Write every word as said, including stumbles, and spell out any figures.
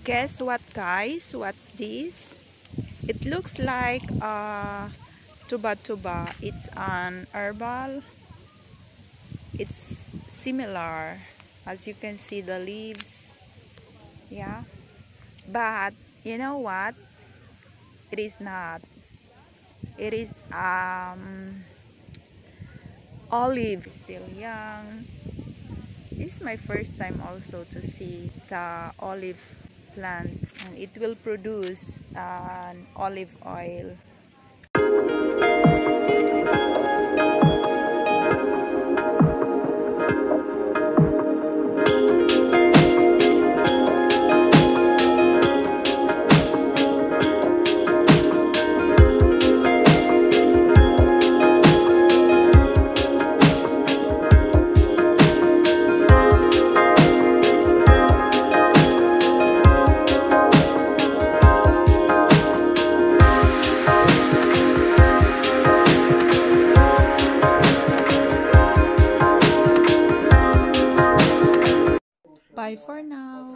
Guess what, guys? What's this? It looks like uh, Tuba Tuba. It's an herbal. It's similar. As you can see, the leaves. Yeah. But you know what? It is not. It is um, olive. Still young. This is my first time also to see the olive plant, and it will produce an olive oil. Bye for now.